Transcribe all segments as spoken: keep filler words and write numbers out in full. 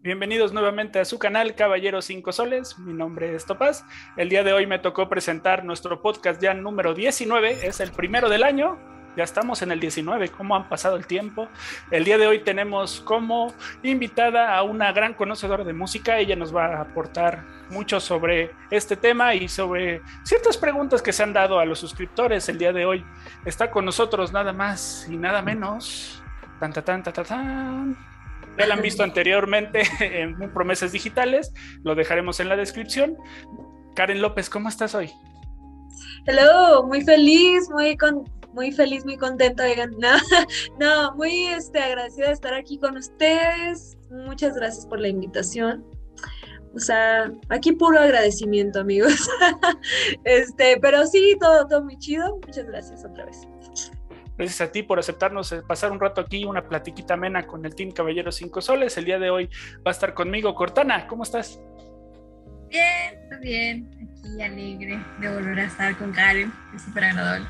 Bienvenidos nuevamente a su canal Caballero cinco Soles. Mi nombre es Topaz. El día de hoy me tocó presentar nuestro podcast ya número diecinueve. Es el primero del año. Ya estamos en el diecinueve. ¿Cómo han pasado el tiempo? El día de hoy tenemos como invitada a una gran conocedora de música. Ella nos va a aportar mucho sobre este tema y sobre ciertas preguntas que se han dado a los suscriptores. El día de hoy está con nosotros nada más y nada menos. Tan, tan, tan, tan, tan, tan. Ya la han visto anteriormente en Promesas Digitales, lo dejaremos en la descripción. Karen López, ¿cómo estás hoy? Hello, muy feliz, muy con, muy feliz, muy contenta, oigan. No, no, muy este, agradecida de estar aquí con ustedes. Muchas gracias por la invitación. O sea, aquí puro agradecimiento, amigos. Este, pero sí, todo, todo muy chido. Muchas gracias otra vez. Gracias a ti por aceptarnos pasar un rato aquí, una platiquita amena con el Team Caballero cinco Soles. El día de hoy va a estar conmigo Cortana. ¿Cómo estás? Bien, muy bien. Aquí alegre de volver a estar con Karen. Es súper agradable.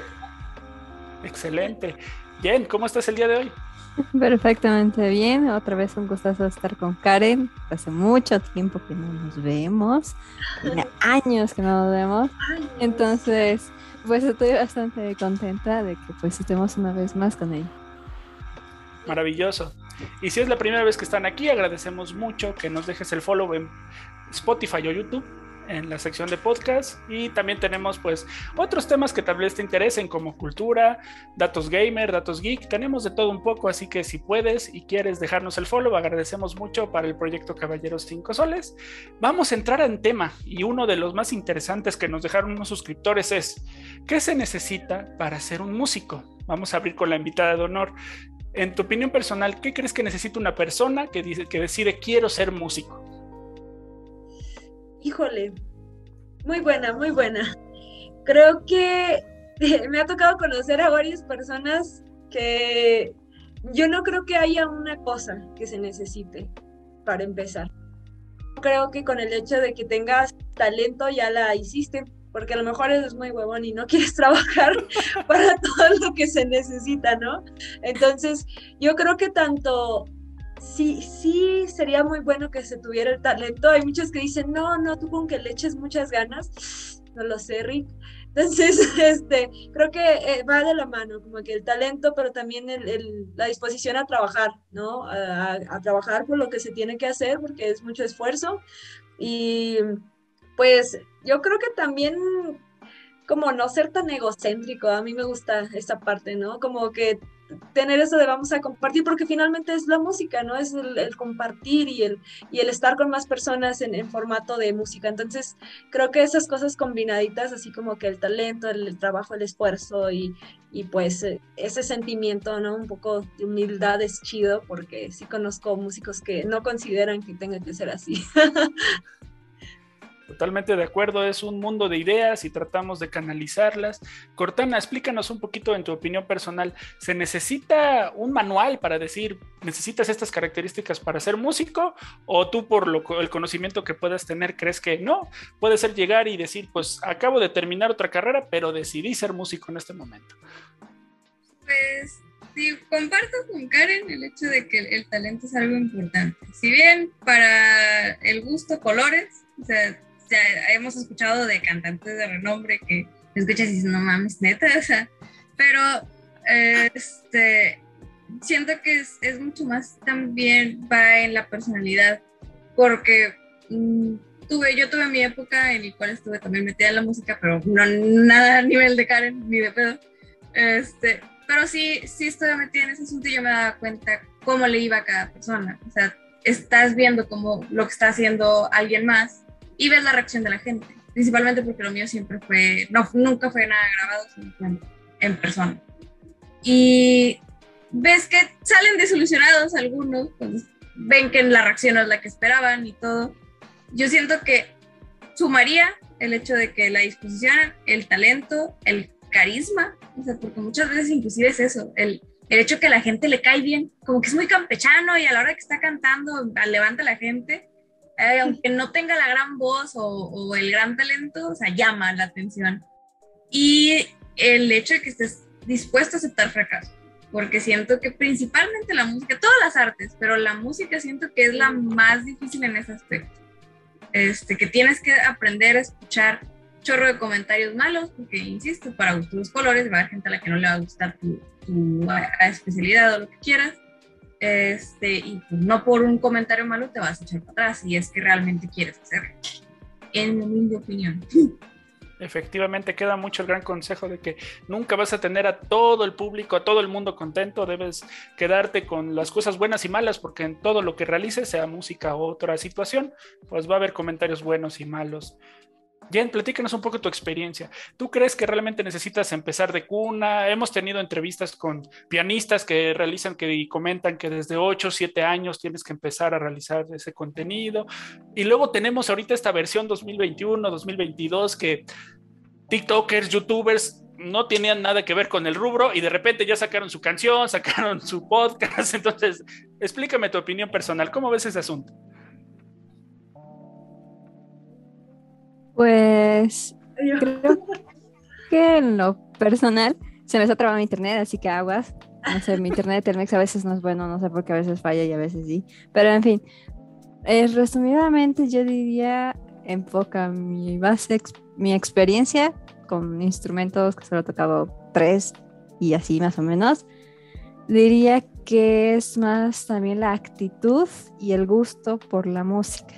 Excelente. Jen, ¿cómo estás el día de hoy? Perfectamente bien. Otra vez un gustazo estar con Karen. Hace mucho tiempo que no nos vemos. Tiene años que no nos vemos. Entonces, pues estoy bastante contenta de que pues estemos una vez más con ella. Maravilloso. Y si es la primera vez que están aquí, agradecemos mucho que nos dejes el follow en Spotify o YouTube en la sección de podcast, y también tenemos pues otros temas que tal vez te interesen como cultura, datos gamer, datos geek, tenemos de todo un poco, así que si puedes y quieres dejarnos el follow, agradecemos mucho para el proyecto Caballeros cinco Soles. Vamos a entrar en tema, y uno de los más interesantes que nos dejaron unos suscriptores es: ¿qué se necesita para ser un músico? Vamos a abrir con la invitada de honor. En tu opinión personal, ¿qué crees que necesita una persona que, dice, que decide quiero ser músico? Híjole, muy buena, muy buena. Creo que me ha tocado conocer a varias personas que yo no creo que haya una cosa que se necesite para empezar. Creo que con el hecho de que tengas talento ya la hiciste, porque a lo mejor eres muy huevón y no quieres trabajar para todo lo que se necesita, ¿no? Entonces, yo creo que tanto... Sí, sí, sería muy bueno que se tuviera el talento. Hay muchos que dicen, no, no, tú con que le eches muchas ganas. No lo sé, Rick. Entonces, este, creo que eh, va de la mano, como que el talento, pero también el, el, la disposición a trabajar, ¿no? A, a trabajar por lo que se tiene que hacer, porque es mucho esfuerzo. Y pues yo creo que también como no ser tan egocéntrico, a mí me gusta esa parte, ¿no? Como que tener eso de vamos a compartir, porque finalmente es la música, ¿no? Es el, el compartir y el, y el estar con más personas en, en formato de música. Entonces, creo que esas cosas combinaditas, así como que el talento, el, el trabajo, el esfuerzo y, y pues eh, ese sentimiento, ¿no? Un poco de humildad es chido, porque sí conozco músicos que no consideran que tenga que ser así. Totalmente de acuerdo, es un mundo de ideas y tratamos de canalizarlas. Cortana, explícanos un poquito en tu opinión personal, ¿se necesita un manual para decir, necesitas estas características para ser músico? ¿O tú por lo, el conocimiento que puedas tener crees que no? Puede ser llegar y decir, pues acabo de terminar otra carrera, pero decidí ser músico en este momento. Pues sí, comparto con Karen el hecho de que el, el talento es algo importante. Si bien para el gusto colores, o sea, ya hemos escuchado de cantantes de renombre que escuchas y dices, no mames, neta, o sea, pero eh, este, siento que es, es mucho más también va en la personalidad, porque mmm, tuve, yo tuve mi época en la cual estuve también metida en la música, pero no nada a nivel de Karen, ni de pedo, este, pero sí, sí estuve metida en ese asunto y yo me daba cuenta cómo le iba a cada persona, o sea, estás viendo como lo que está haciendo alguien más y ves la reacción de la gente, principalmente porque lo mío siempre fue, no, nunca fue nada grabado, sino fue en, en persona. Y ves que salen desilusionados algunos, pues ven que la reacción no es la que esperaban y todo. Yo siento que sumaría el hecho de que la disposición, el talento, el carisma, o sea, porque muchas veces inclusive es eso, el, el hecho que a la gente le cae bien, como que es muy campechano y a la hora que está cantando levanta a la gente. Eh, aunque no tenga la gran voz o, o el gran talento, o sea, llama la atención. Y el hecho de que estés dispuesto a aceptar fracaso. porque siento que principalmente la música, todas las artes, pero la música siento que es la más difícil en ese aspecto. Este, que tienes que aprender a escuchar chorro de comentarios malos, porque insisto, para gustos los colores, va a haber gente a la que no le va a gustar tu, tu a, a especialidad o lo que quieras, este, y pues no por un comentario malo te vas a echar para atrás, si es que realmente quieres hacerlo, en mi humilde opinión. Efectivamente, queda mucho el gran consejo de que nunca vas a tener a todo el público, a todo el mundo contento, debes quedarte con las cosas buenas y malas, porque en todo lo que realices, sea música o otra situación, pues va a haber comentarios buenos y malos. Jen, platícanos un poco tu experiencia. ¿Tú crees que realmente necesitas empezar de cuna? Hemos tenido entrevistas con pianistas que realizan que, y comentan que desde ocho o siete años tienes que empezar a realizar ese contenido. Y luego tenemos ahorita esta versión dos mil veintiuno, dos mil veintidós que TikTokers, YouTubers no tenían nada que ver con el rubro y de repente ya sacaron su canción, sacaron su podcast. Entonces, explícame tu opinión personal. ¿Cómo ves ese asunto? Pues creo que en lo personal se me está trabando mi internet, así que aguas. No sé, mi internet de Telmex a veces no es bueno, no sé por qué a veces falla y a veces sí. Pero en fin, eh, resumidamente yo diría, enfoca mi base, ex- mi experiencia con instrumentos que solo he tocado tres y así más o menos. Diría que es más también la actitud y el gusto por la música.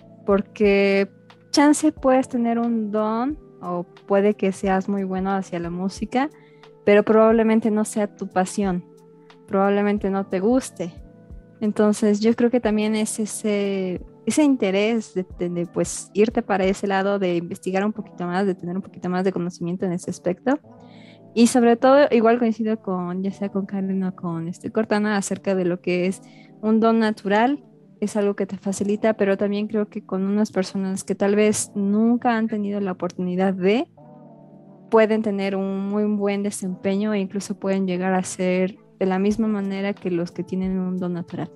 Porque chance puedes tener un don o puede que seas muy bueno hacia la música, pero probablemente no sea tu pasión, probablemente no te guste. Entonces yo creo que también es ese, ese interés de, de, de pues irte para ese lado, de investigar un poquito más, de tener un poquito más de conocimiento en ese aspecto. Y sobre todo, igual coincido con, ya sea con Karen o con este Cortana, acerca de lo que es un don natural. Es algo que te facilita, pero también creo que con unas personas que tal vez nunca han tenido la oportunidad de, pueden tener un muy buen desempeño e incluso pueden llegar a ser de la misma manera que los que tienen un don natural.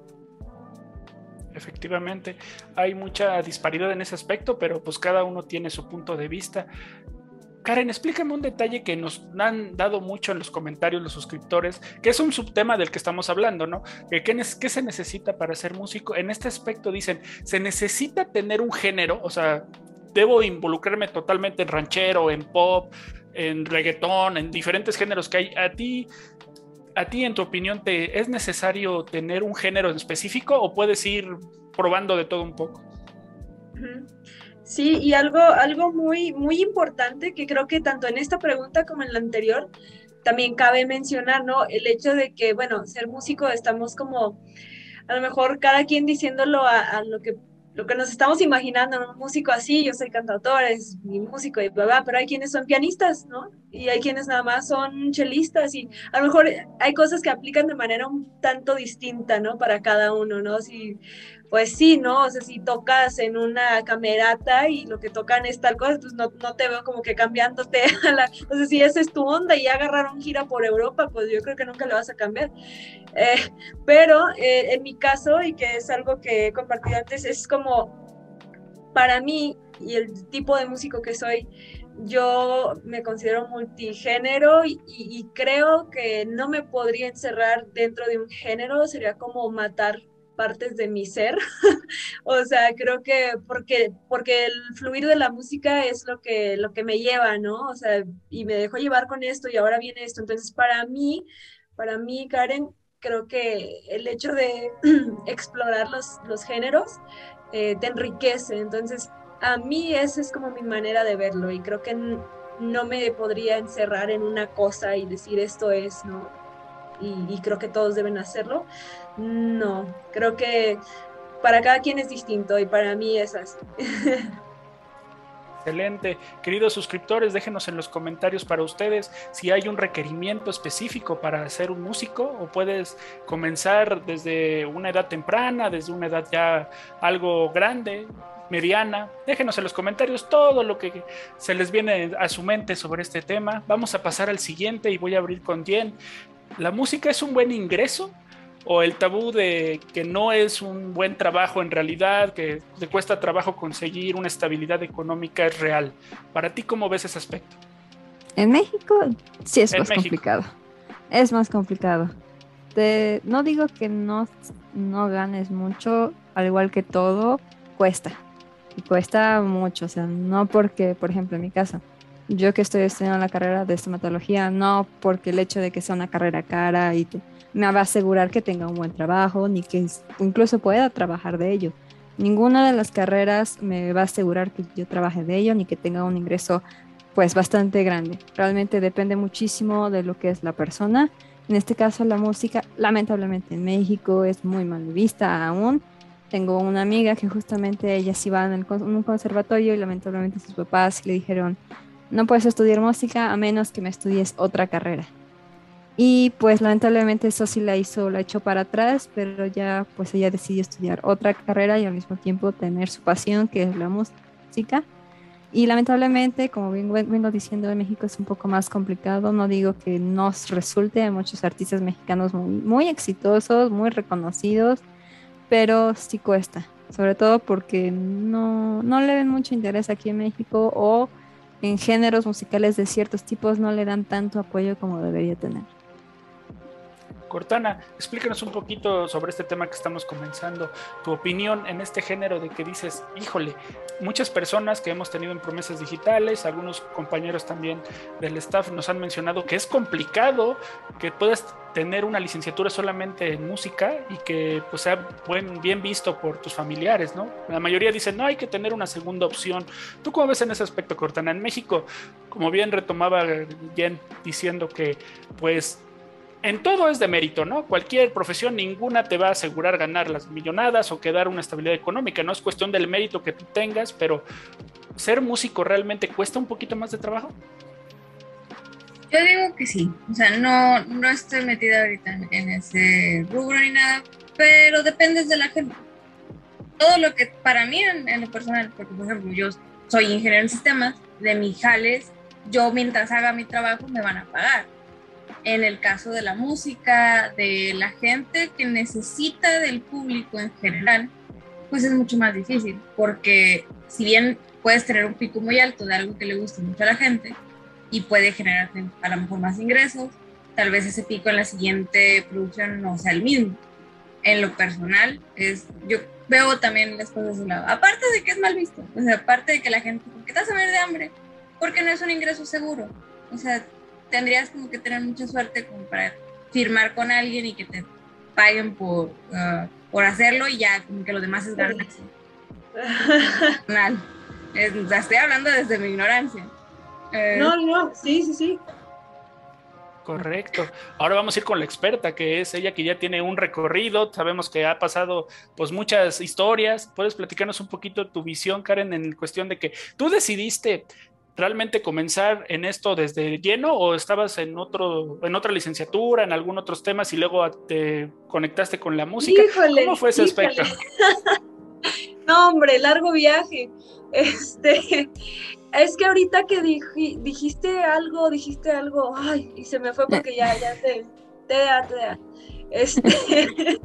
Efectivamente, hay mucha disparidad en ese aspecto, pero pues cada uno tiene su punto de vista. Karen, explícame un detalle que nos han dado mucho en los comentarios los suscriptores, que es un subtema del que estamos hablando, ¿no? ¿Qué, qué se necesita para ser músico? En este aspecto dicen, ¿se necesita tener un género? O sea, ¿debo involucrarme totalmente en ranchero, en pop, en reggaetón, en diferentes géneros que hay? ¿A ti, a ti en tu opinión, te, es necesario tener un género en específico o puedes ir probando de todo un poco? Uh-huh. Sí, y algo, algo muy, muy importante que creo que tanto en esta pregunta como en la anterior también cabe mencionar, ¿no? El hecho de que, bueno, ser músico estamos como, a lo mejor cada quien diciéndolo a, a lo que, lo que nos estamos imaginando, ¿no? Un músico así, yo soy cantautor, es mi músico y bla, bla, pero hay quienes son pianistas, ¿no? Y hay quienes nada más son chelistas y a lo mejor hay cosas que aplican de manera un tanto distinta, ¿no? Para cada uno, ¿no? Si... Pues sí, ¿no? O sea, si tocas en una camerata y lo que tocan es tal cosa, pues no, no te veo como que cambiándote a la... O sea, si esa es tu onda y ya agarraron gira por Europa, pues yo creo que nunca le vas a cambiar. Eh, pero eh, en mi caso, y que es algo que he compartido antes, es como, para mí, y el tipo de músico que soy, yo me considero multigénero y, y, y creo que no me podría encerrar dentro de un género, sería como matar partes de mi ser. O sea, creo que porque, porque el fluir de la música es lo que, lo que me lleva, ¿no? O sea, y me dejo llevar con esto y ahora viene esto. Entonces, para mí, para mí, Karen, creo que el hecho de explorar los, los géneros eh, te enriquece. Entonces, a mí esa es como mi manera de verlo y creo que n- no me podría encerrar en una cosa y decir esto es, ¿no? Y, y creo que todos deben hacerlo. No, creo que para cada quien es distinto y para mí es así. Excelente. Queridos suscriptores, déjenos en los comentarios para ustedes si hay un requerimiento específico para ser un músico o puedes comenzar desde una edad temprana, desde una edad ya algo grande, mediana. Déjenos en los comentarios todo lo que se les viene a su mente sobre este tema. Vamos a pasar al siguiente y voy a abrir con Jen. ¿La música es un buen ingreso? ¿O el tabú de que no es un buen trabajo en realidad, que te cuesta trabajo conseguir una estabilidad económica es real? ¿Para ti cómo ves ese aspecto? En México sí es En más México. complicado. Es más complicado. te, no digo que no, no ganes mucho, al igual que todo, cuesta. Y cuesta mucho, o sea, no porque, por ejemplo, en mi caso, yo que estoy estudiando la carrera de estomatología, no porque el hecho de que sea una carrera cara y te- me va a asegurar que tenga un buen trabajo, ni que es- incluso pueda trabajar de ello. Ninguna de las carreras me va a asegurar que yo trabaje de ello, ni que tenga un ingreso pues bastante grande. Realmente depende muchísimo de lo que es la persona. En este caso, la música, lamentablemente en México es muy mal vista aún. Tengo una amiga que justamente ella sí va en, el con- en un conservatorio y lamentablemente sus papás le dijeron, no puedes estudiar música a menos que me estudies otra carrera. Y pues lamentablemente eso sí la hizo, la echó para atrás, pero ya pues ella decidió estudiar otra carrera y al mismo tiempo tener su pasión, que es la música. Y lamentablemente, como vengo, vengo diciendo, en México es un poco más complicado. No digo que nos resulte, hay muchos artistas mexicanos muy, muy exitosos, muy reconocidos, pero sí cuesta, sobre todo porque no, no le ven mucho interés aquí en México o en géneros musicales de ciertos tipos no le dan tanto apoyo como debería tener. Cortana, explícanos un poquito sobre este tema que estamos comenzando, tu opinión en este género de que dices, híjole, muchas personas que hemos tenido en promesas digitales, algunos compañeros también del staff nos han mencionado que es complicado que puedas tener una licenciatura solamente en música y que pues sea buen, bien visto por tus familiares, ¿no? La mayoría dicen, no, hay que tener una segunda opción. ¿Tú cómo ves en ese aspecto, Cortana? En México, como bien retomaba Jen diciendo que pues en todo es de mérito, ¿no? Cualquier profesión, ninguna te va a asegurar ganar las millonadas o quedar una estabilidad económica, no es cuestión del mérito que tú tengas, pero ser músico realmente cuesta un poquito más de trabajo. Yo digo que sí, o sea, no, no estoy metida ahorita en, en ese rubro ni nada, pero dependes de la gente. Todo lo que para mí en, en lo personal, porque por ejemplo yo soy ingeniero en sistemas, de mis jales, yo mientras haga mi trabajo me van a pagar. En el caso de la música, de la gente que necesita del público en general, pues es mucho más difícil, porque si bien puedes tener un pico muy alto de algo que le guste mucho a la gente y puede generar a lo mejor más ingresos, tal vez ese pico en la siguiente producción no sea el mismo. En lo personal, es, yo veo también las cosas de un lado, aparte de que es mal visto, o sea, aparte de que la gente, ¿por qué te vas a morir de hambre? Porque no es un ingreso seguro, o sea, tendrías como que tener mucha suerte como para firmar con alguien y que te paguen por, uh, por hacerlo y ya como que lo demás es ganancia. Es, estoy hablando desde mi ignorancia. Eh, no, no, sí, sí, sí. Correcto. Ahora vamos a ir con la experta, que es ella que ya tiene un recorrido, sabemos que ha pasado pues muchas historias. ¿Puedes platicarnos un poquito tu visión, Karen, en cuestión de que tú decidiste realmente comenzar en esto desde lleno o estabas en otro, en otra licenciatura, en algún otros temas y luego te conectaste con la música? Híjole, ¿Cómo fue ese híjole. aspecto? No, hombre, largo viaje. Este, es que ahorita que dij, dijiste algo, dijiste algo, ay, y se me fue porque ya, ya te, te da, te da. Este,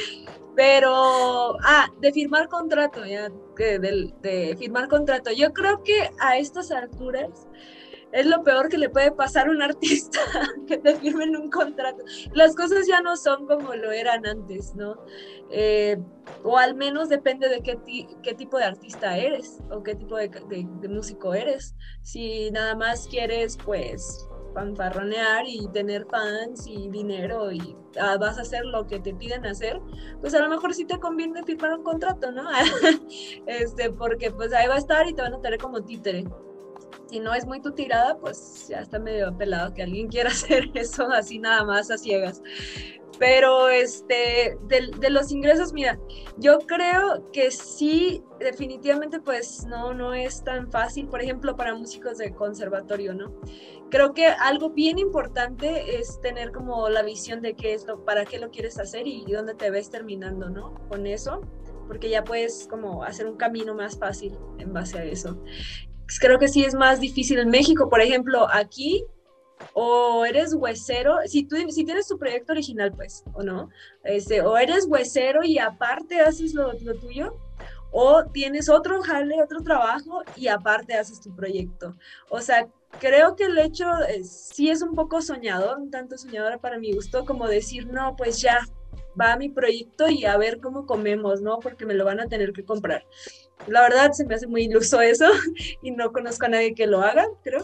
pero, ah, de firmar contrato, ya, de, de, de firmar contrato. Yo creo que a estas alturas es lo peor que le puede pasar a un artista, que te firmen un contrato. Las cosas ya no son como lo eran antes, ¿no? Eh, o al menos depende de qué, ti, qué tipo de artista eres o qué tipo de, de, de músico eres. Si nada más quieres, pues, fanfarronear y tener fans y dinero y ah, vas a hacer lo que te piden hacer, pues a lo mejor sí te conviene firmar un contrato, ¿no? este, porque pues ahí va a estar y te van a tener como títere. Si no es muy tu tirada, pues ya está medio pelado que alguien quiera hacer eso así nada más a ciegas. Pero este, de, de los ingresos, mira, yo creo que sí, definitivamente pues no, no es tan fácil, por ejemplo, para músicos de conservatorio, ¿no? Creo que algo bien importante es tener como la visión de qué es lo, para qué lo quieres hacer y dónde te ves terminando, ¿no? Con eso, porque ya puedes como hacer un camino más fácil en base a eso. Creo que sí es más difícil en México, por ejemplo, aquí o eres huesero, si tú si tienes tu proyecto original, pues, o no, este, o eres huesero y aparte haces lo, lo tuyo, o tienes otro jale, otro trabajo y aparte haces tu proyecto. O sea, creo que el hecho eh, sí es un poco soñador, un tanto soñadora para mi gusto, como decir, no, pues ya va mi proyecto y a ver cómo comemos, ¿no? Porque me lo van a tener que comprar. La verdad se me hace muy iluso eso y no conozco a nadie que lo haga, creo.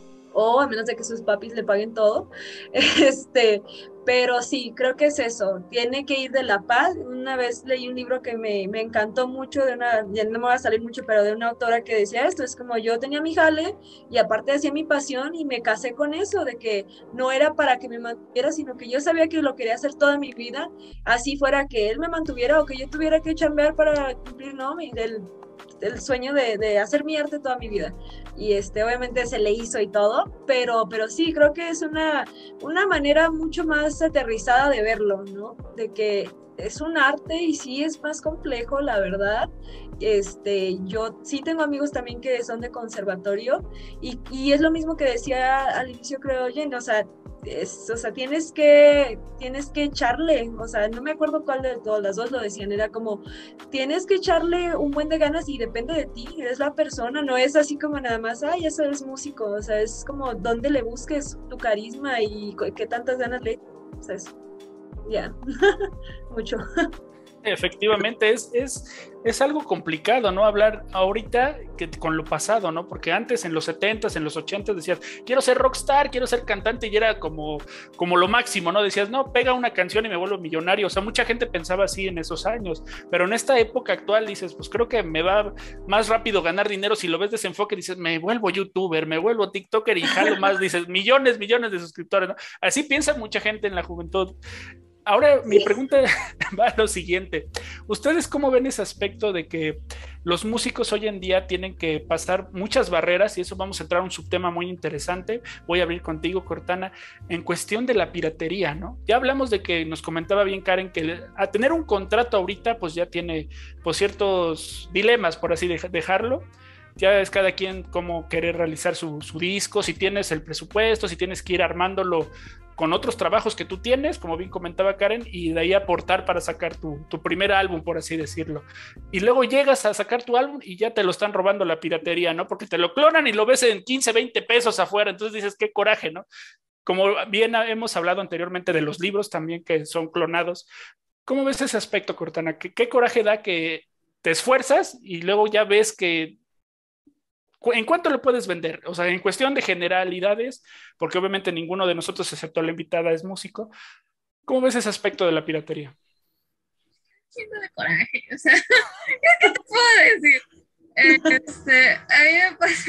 O a menos de que sus papis le paguen todo. Este, pero sí, creo que es eso. Tiene que ir de la paz. Una vez leí un libro que me, me encantó mucho, de una, ya no me va a salir mucho, pero de una autora que decía esto, es como yo tenía mi jale y aparte hacía mi pasión y me casé con eso, de que no era para que me mantuviera, sino que yo sabía que lo quería hacer toda mi vida, así fuera que él me mantuviera o que yo tuviera que chambear para cumplir, ¿no? Mi, del, el sueño de, de hacer mi arte toda mi vida. Y este, obviamente se le hizo y todo, pero, pero sí, creo que es una, una manera mucho más aterrizada de verlo, ¿no? De que es un arte y sí es más complejo, la verdad. Este, yo sí tengo amigos también que son de conservatorio y, y es lo mismo que decía al inicio, creo, Jen, o sea, es, o sea, tienes que, tienes que echarle, o sea, no me acuerdo cuál de todas las dos lo decían, era como, tienes que echarle un buen de ganas y depende de ti, eres la persona, no es así como nada más, ay, eso eres músico, o sea, es como dónde le busques tu carisma y qué tantas ganas le, o sea, es, ya, yeah. Mucho. Efectivamente, es, es, es algo complicado, ¿no? Hablar ahorita que con lo pasado, ¿no? Porque antes, en los setentas, en los ochentas, decías, quiero ser rockstar, quiero ser cantante, y era como, como lo máximo, ¿no? Decías, no, pega una canción y me vuelvo millonario. O sea, mucha gente pensaba así en esos años, pero en esta época actual dices, pues creo que me va más rápido ganar dinero. Si lo ves desenfoque, dices, me vuelvo youtuber, me vuelvo tiktoker y jalo más, dices, millones, millones de suscriptores, ¿no? Así piensa mucha gente en la juventud. Ahora mi pregunta va a lo siguiente. ¿Ustedes cómo ven ese aspecto de que los músicos hoy en día tienen que pasar muchas barreras? Y eso vamos a entrar a un subtema muy interesante. Voy a abrir contigo, Cortana, en cuestión de la piratería, ¿no? Ya hablamos de que nos comentaba bien Karen que a tener un contrato ahorita pues ya tiene pues ciertos dilemas, por así dejarlo. Ya es cada quien cómo querer realizar su, su disco, si tienes el presupuesto, si tienes que ir armándolo con otros trabajos que tú tienes, como bien comentaba Karen, y de ahí aportar para sacar tu, tu primer álbum, por así decirlo. Y luego llegas a sacar tu álbum y ya te lo están robando la piratería, ¿no? Porque te lo clonan y lo ves en quince, veinte pesos afuera, entonces dices, qué coraje, ¿no? Como bien hemos hablado anteriormente de los libros también que son clonados. ¿Cómo ves ese aspecto, Cortana? ¿Qué, qué coraje da que te esfuerzas y luego ya ves que ¿en cuánto lo puedes vender? O sea, en cuestión de generalidades, porque obviamente ninguno de nosotros, excepto la invitada, es músico. ¿Cómo ves ese aspecto de la piratería? Siento de coraje, o sea, ¿qué te puedo decir? Este, a mí me pasa,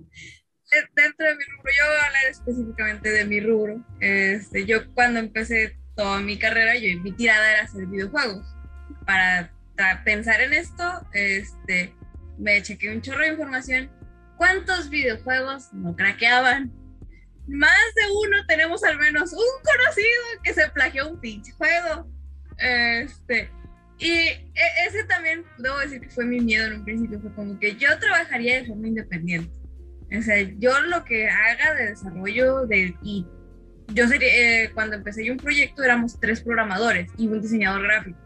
dentro de mi rubro, yo voy a hablar específicamente de mi rubro. Este, yo cuando empecé toda mi carrera, yo, mi tirada era hacer videojuegos. Para pensar en esto, este, me chequé un chorro de información. ¿Cuántos videojuegos no craqueaban? Más de uno, tenemos al menos un conocido que se plagió un pinche juego. Este, y ese también, debo decir que fue mi miedo en un principio, fue como que yo trabajaría de forma independiente. O sea, yo lo que haga de desarrollo, de, y yo sería, eh, cuando empecé yo un proyecto éramos tres programadores y un diseñador gráfico.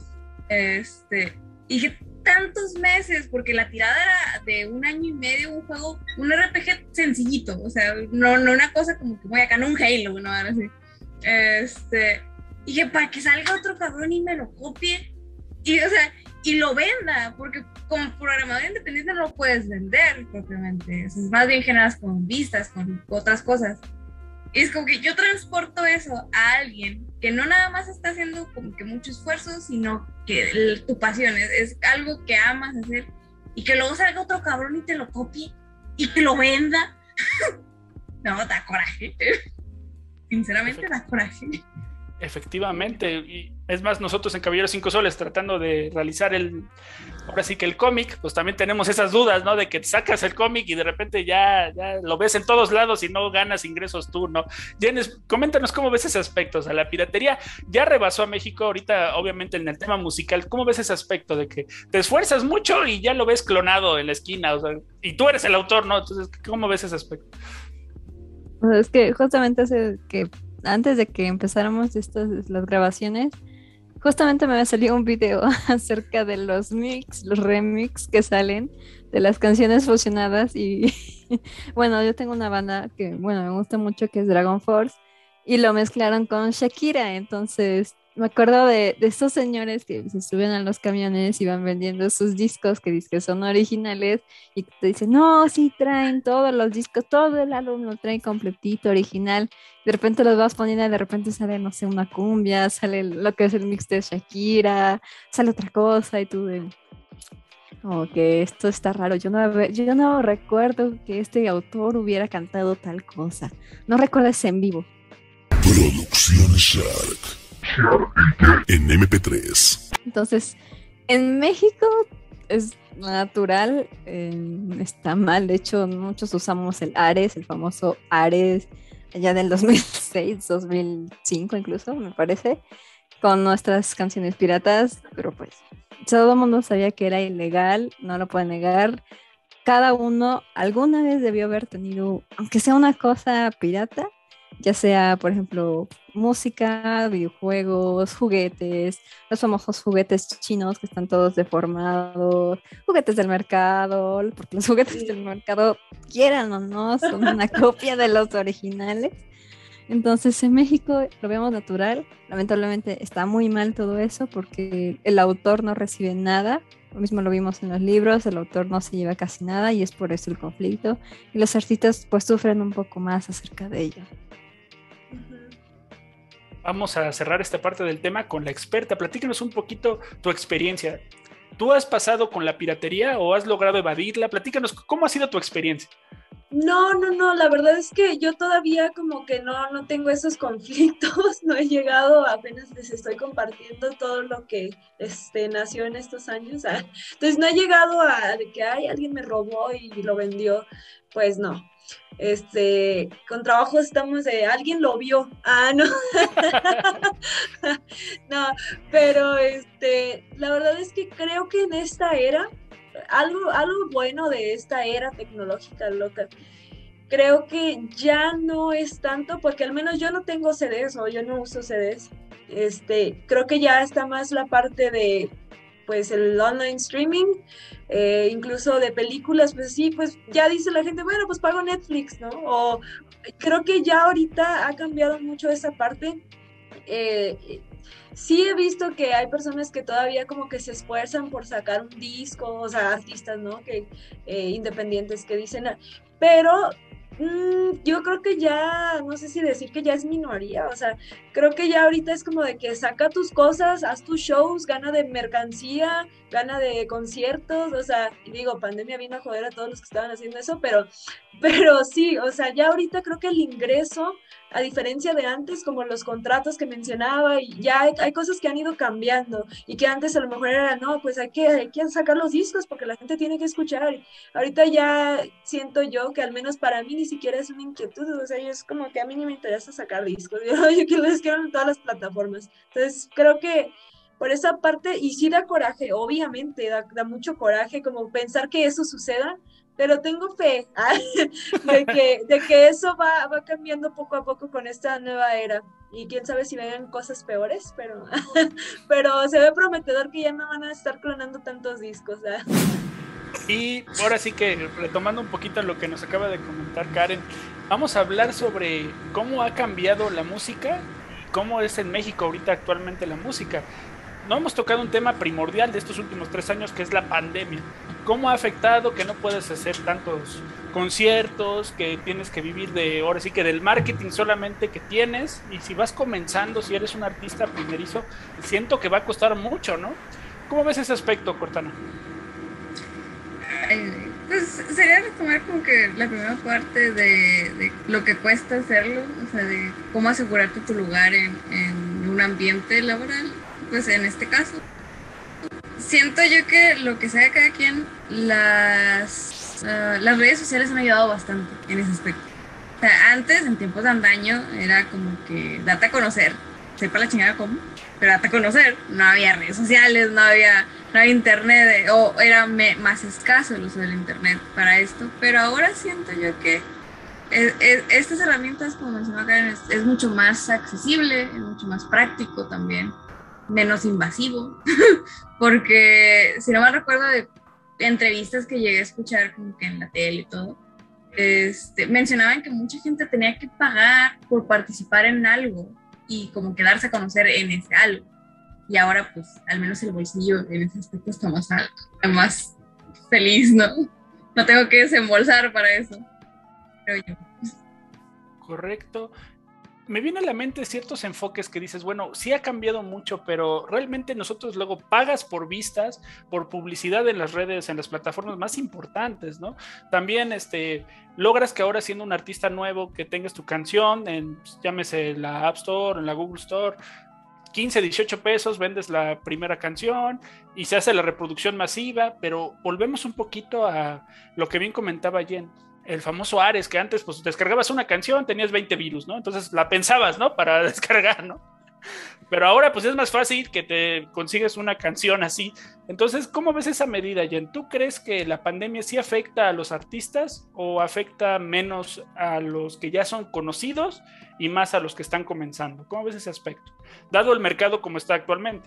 Este, y que tantos meses, porque la tirada era de un año y medio, un juego, un R P G sencillito, o sea, no, no una cosa como que voy acá, no un Halo, no, ahora sí. Este, y que para que salga otro cabrón y me lo copie, y o sea, y lo venda, porque como programador independiente no lo puedes vender propiamente, o sea, más bien generas con vistas, con otras cosas. Y es como que yo transporto eso a alguien que no nada más está haciendo como que mucho esfuerzo, sino que el, tu pasión es, es algo que amas hacer, y que luego salga otro cabrón y te lo copie y que lo venda. No, da coraje. Sinceramente da coraje. Efectivamente, y es más, nosotros en Caballeros Cinco Soles tratando de realizar el, ahora sí que el cómic, pues también tenemos esas dudas, ¿no? De que sacas el cómic y de repente ya, ya lo ves en todos lados y no ganas ingresos tú, ¿no? Jenes, coméntanos cómo ves ese aspecto. O sea, la piratería ya rebasó a México ahorita, obviamente en el tema musical. ¿Cómo ves ese aspecto de que te esfuerzas mucho y ya lo ves clonado en la esquina? O sea, y tú eres el autor, ¿no? Entonces, ¿cómo ves ese aspecto? Es que justamente hace que antes de que empezáramos estas las grabaciones, justamente me salió un video acerca de los mix, los remix que salen de las canciones fusionadas y bueno, yo tengo una banda que, bueno, me gusta mucho que es Dragon Force y lo mezclaron con Shakira, entonces me acuerdo de, de estos señores que se suben a los camiones y van vendiendo sus discos que dicen que son originales y te dicen, no, sí traen todos los discos, todo el álbum lo traen completito, original. De repente los vas poniendo y de repente sale, no sé, una cumbia, sale lo que es el mix de Shakira, sale otra cosa y tú de... Como que esto está raro, yo no, yo no recuerdo que este autor hubiera cantado tal cosa. No recuerdo ese en vivo. Producción Shark. En eme pe tres. Entonces, en México es natural, eh, está mal. De hecho, muchos usamos el Ares, el famoso Ares, allá del dos mil seis, dos mil cinco incluso, me parece, con nuestras canciones piratas, pero pues todo el mundo sabía que era ilegal, no lo pueden negar. Cada uno alguna vez debió haber tenido, aunque sea una cosa pirata, ya sea, por ejemplo, música, videojuegos, juguetes, los famosos juguetes chinos que están todos deformados, juguetes del mercado, porque los juguetes del mercado, quieran o no, son una copia de los originales. Entonces en México lo vemos natural, lamentablemente está muy mal todo eso porque el autor no recibe nada, lo mismo lo vimos en los libros, el autor no se lleva casi nada y es por eso el conflicto y los artistas pues sufren un poco más acerca de ello. Vamos a cerrar esta parte del tema con la experta. Platícanos un poquito tu experiencia. ¿Tú has pasado con la piratería o has logrado evadirla? Platícanos, ¿cómo ha sido tu experiencia? No, no, no, la verdad es que yo todavía como que no, no tengo esos conflictos, no he llegado, apenas les estoy compartiendo todo lo que este, nació en estos años, ¿ah? Entonces no he llegado a de que ay, alguien me robó y lo vendió, pues no. Este, con trabajo estamos de alguien lo vio, ah, no, no, pero este, la verdad es que creo que en esta era, algo, algo bueno de esta era tecnológica loca, creo que ya no es tanto, porque al menos yo no tengo C Ds o yo no uso C Ds, este, creo que ya está más la parte de pues el online streaming, eh, incluso de películas, pues sí, pues ya dice la gente, bueno, pues pago Netflix, ¿no? O creo que ya ahorita ha cambiado mucho esa parte. Eh, sí he visto que hay personas que todavía como que se esfuerzan por sacar un disco, o sea, artistas, ¿no? Que, eh, independientes que dicen, pero Mm, yo creo que ya, no sé si decir que ya es minoría, o sea, creo que ya ahorita es como de que saca tus cosas, haz tus shows, gana de mercancía, gana de conciertos, o sea, y digo, pandemia vino a joder a todos los que estaban haciendo eso, pero, pero sí, o sea, ya ahorita creo que el ingreso, a diferencia de antes, como los contratos que mencionaba, y ya hay, hay cosas que han ido cambiando, y que antes a lo mejor era, no, pues hay que, hay que sacar los discos porque la gente tiene que escuchar, ahorita ya siento yo que al menos para mí ni siquiera es una inquietud, o sea, es como que a mí ni me interesa sacar discos, yo, yo quiero, les quiero en todas las plataformas, entonces creo que por esa parte, y sí da coraje, obviamente, da, da mucho coraje como pensar que eso suceda, pero tengo fe de, que, de que eso va, va cambiando poco a poco con esta nueva era, y quién sabe si vengan cosas peores, pero, pero se ve prometedor que ya no van a estar clonando tantos discos, ¿eh? Y ahora sí que retomando un poquito lo que nos acaba de comentar Karen, vamos a hablar sobre cómo ha cambiado la música, cómo es en México ahorita actualmente la música. No hemos tocado un tema primordial de estos últimos tres años que es la pandemia. ¿Cómo ha afectado que no puedes hacer tantos conciertos, que tienes que vivir de, ahora sí que del marketing solamente que tienes? Y si vas comenzando, si eres un artista primerizo, siento que va a costar mucho, ¿no? ¿Cómo ves ese aspecto, Cortana? Pues sería retomar como que la primera parte de, de lo que cuesta hacerlo, o sea, de cómo asegurarte tu lugar en, en un ambiente laboral, pues en este caso. Siento yo que lo que sea de cada quien, las, uh, las redes sociales han ayudado bastante en ese aspecto. O sea, antes, en tiempos de antaño, era como que date a conocer, sepa la chingada cómo, pero date a conocer, no había redes sociales, no había... no había internet, o era me, más escaso el uso del internet para esto, pero ahora siento yo que es, es, estas herramientas, como mencionó Karen, es, es mucho más accesible, es mucho más práctico también, menos invasivo, porque si no mal recuerdo de entrevistas que llegué a escuchar como que en la tele y todo, este, mencionaban que mucha gente tenía que pagar por participar en algo y como que darse a conocer en ese algo, y ahora pues al menos el bolsillo en ese aspecto está más alto, está más feliz, ¿no? No tengo que desembolsar para eso, creo yo. Correcto. Me vienen a la mente ciertos enfoques que dices, bueno, sí ha cambiado mucho, pero realmente nosotros luego pagas por vistas, por publicidad en las redes, en las plataformas más importantes, ¿no? También este, logras que ahora siendo un artista nuevo, que tengas tu canción en, llámese la App Store, en la Google Store, quince, dieciocho pesos, vendes la primera canción y se hace la reproducción masiva, pero volvemos un poquito a lo que bien comentaba Jen. El famoso Ares, que antes pues descargabas una canción, tenías veinte virus, ¿no? Entonces la pensabas, ¿no? Para descargar, ¿no? Pero ahora pues es más fácil que te consigues una canción así. Entonces, ¿cómo ves esa medida, Jen? ¿Tú crees que la pandemia sí afecta a los artistas o afecta menos a los que ya son conocidos y más a los que están comenzando? ¿Cómo ves ese aspecto? Dado el mercado como está actualmente.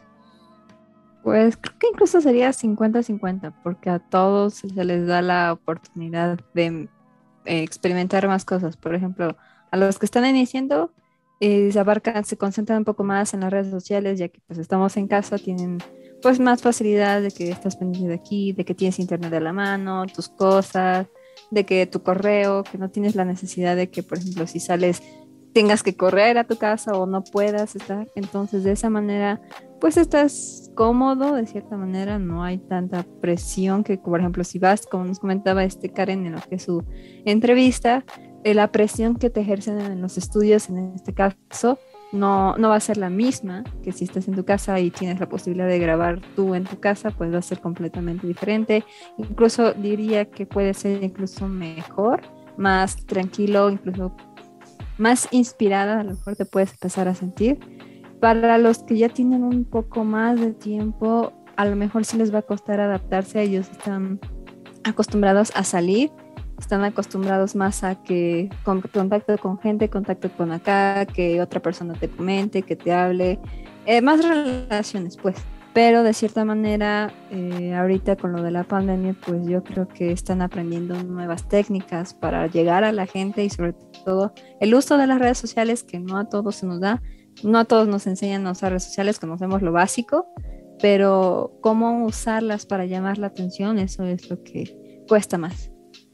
Pues creo que incluso sería cincuenta cincuenta, porque a todos se les da la oportunidad de eh, experimentar más cosas. Por ejemplo, a los que están iniciando, eh, se abarcan, se concentran un poco más en las redes sociales, ya que pues estamos en casa, tienen pues más facilidad de que estás pendiente de aquí, de que tienes internet a la mano, tus cosas, de que tu correo, que no tienes la necesidad de que, por ejemplo, si sales tengas que correr a tu casa o no puedas estar. Entonces de esa manera pues estás cómodo de cierta manera, no hay tanta presión que, por ejemplo, si vas, como nos comentaba este Karen en lo que es su entrevista, eh, la presión que te ejercen en los estudios en este caso no, no va a ser la misma que si estás en tu casa y tienes la posibilidad de grabar tú en tu casa, pues va a ser completamente diferente. Incluso diría que puede ser incluso mejor, más tranquilo, incluso más inspirada, a lo mejor te puedes empezar a sentir. Para los que ya tienen un poco más de tiempo, a lo mejor sí les va a costar adaptarse. Ellos están acostumbrados a salir, están acostumbrados más a que con contacto con gente, contacto con acá, que otra persona te comente, que te hable, eh, más relaciones pues. Pero de cierta manera, eh, ahorita con lo de la pandemia, pues yo creo que están aprendiendo nuevas técnicas para llegar a la gente y sobre todo el uso de las redes sociales, que no a todos se nos da, no a todos nos enseñan a usar redes sociales, conocemos lo básico, pero cómo usarlas para llamar la atención, eso es lo que cuesta más.